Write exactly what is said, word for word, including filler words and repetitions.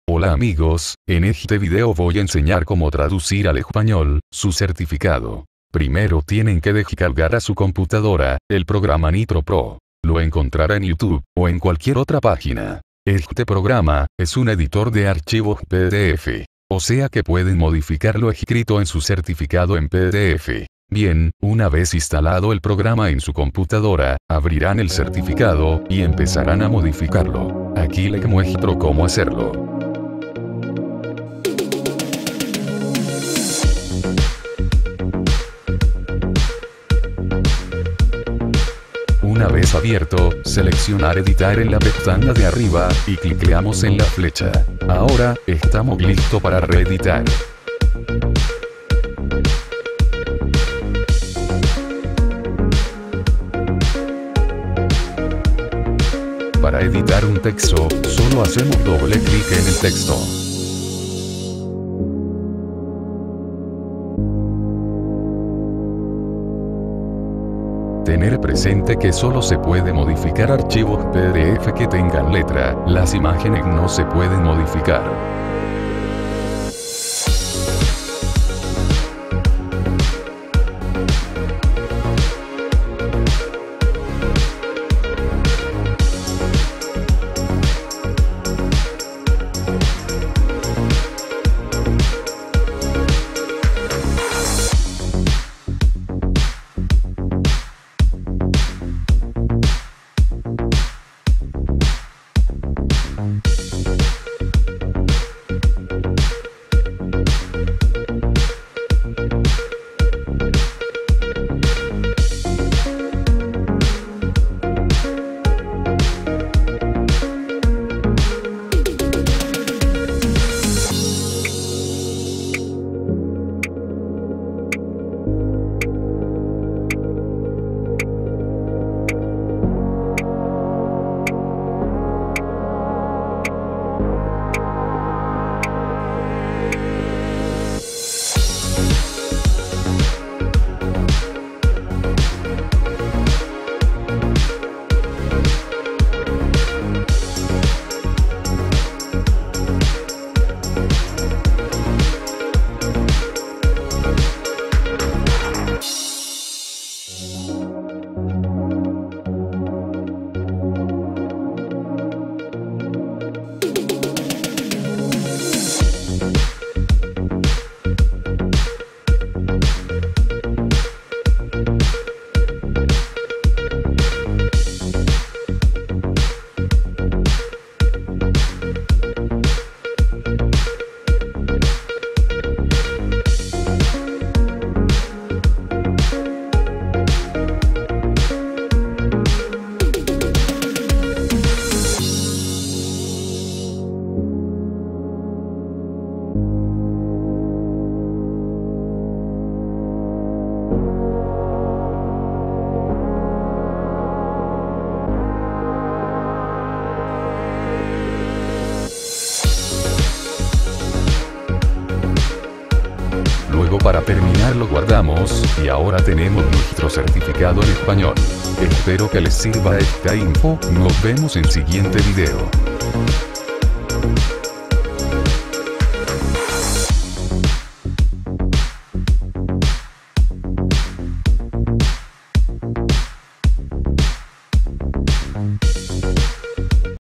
Hola amigos, en este video voy a enseñar cómo traducir al español su certificado. Primero tienen que descargar a su computadora el programa Nitro Pro. Lo encontrará en YouTube o en cualquier otra página. Este programa es un editor de archivos P D F, o sea que pueden modificar lo escrito en su certificado en P D F. Bien, una vez instalado el programa en su computadora, abrirán el certificado y empezarán a modificarlo. Aquí les muestro cómo hacerlo. Una vez abierto, seleccionar editar en la pestaña de arriba, y cliqueamos en la flecha. Ahora, estamos listos para reeditar. Para editar un texto, solo hacemos doble clic en el texto. Tener presente que solo se puede modificar archivos P D F que tengan letra, las imágenes no se pueden modificar. Luego para terminar lo guardamos, y ahora tenemos nuestro certificado en español. Espero que les sirva esta info, nos vemos en siguiente video.